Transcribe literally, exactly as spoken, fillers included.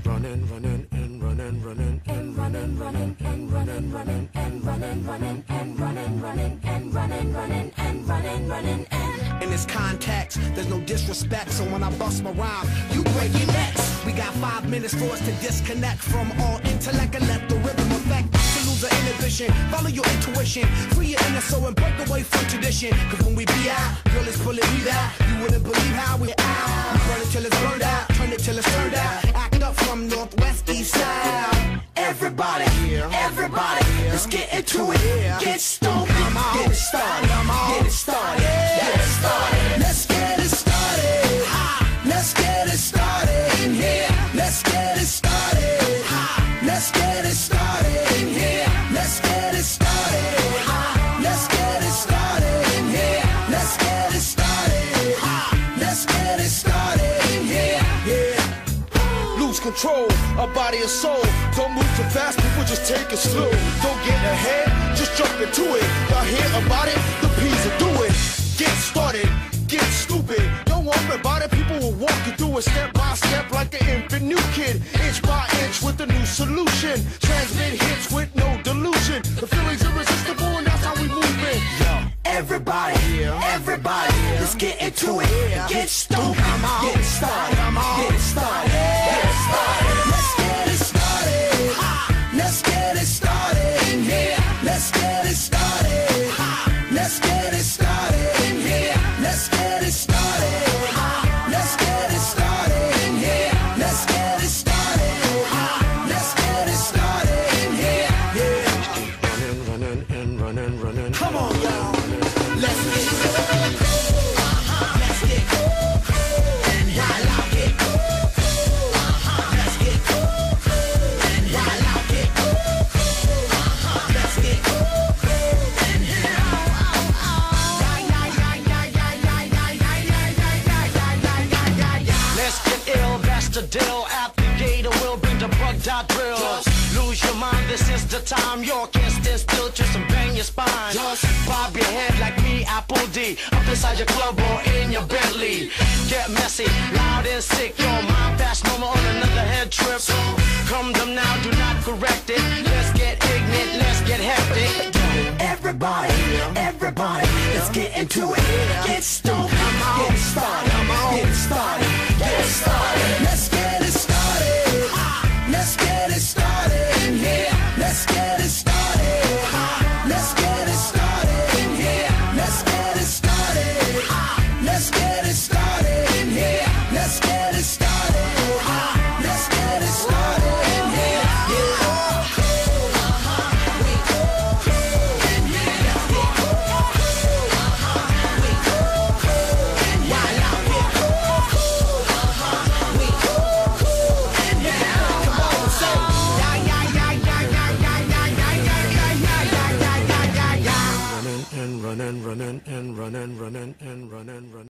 running, running, and running, running, and running, running, and running, running, and running, running, and running, running, and running, running, and running, running, and in this context, there's no disrespect. So when I bust my rhyme, you break your necks. We got five minutes for us to disconnect from all intellect and let the rhythm affect. To lose the inhibition, follow your intuition, free your inner soul and break away from tradition. Cause when we be out, girl, it's pulling me out. You wouldn't believe how we out. We burn it till it's burned out, turn it till it's turned out. Act up from northwest, east side. Everybody, everybody, let's get into it. Get stoked, get it started, get it started, get it started. Let's get it started. Let's get it started in here. Let's get it started. Let's get it started in here. Let's get it started. Let's get it started in here. Let's get it started. Let's get it started in here. Yeah. Lose control of body and soul. Don't move too fast, people just take it slow. Don't get ahead, just jump into it. Y'all hear about it? The P's will do it. Get started, get stupid. Don't worry about it, people will walk you through it step by step like an infant new kid. Inch by inch with a new solution. Transmit hits with no delusion. The feeling's irresistible and that's how we move it. Yo. Everybody, everybody, let's get into it. Get stoked, get it started, get it started, get it started. Let's get it started. Let's get it started in here. Let's get it started. Let's get it started in here. Let's get it started. Let's get it started in here. Let's get it started. Let's get it started in here. Yeah. Running, running, and running, running. Come on, y'all. Let's get it. Let's get it. And I like it. Let's get it. And I like it. Let's get it. And let's get ill, that's the deal. Applicator will bring the bug dot drill. Lose your mind, this is the time. You can't stand still, twist and bang your spine. Just bob your head like me, Apple D. Up inside your club or in your Bentley. Get messy, loud and sick. Your mind fast, no more on another head trip. So come them now, do not correct it. Let's get ignorant, let's get hectic. Everybody, everybody, let's get into it. Get stoked, get it started, get it started, get it started. Let's get it started. Let's get it started in here. Let's get it started. Let's get it started in here. Let's get it started. Let's get it started in here. Let's get it started. Let's get it started in here. Running and running and running and running and running.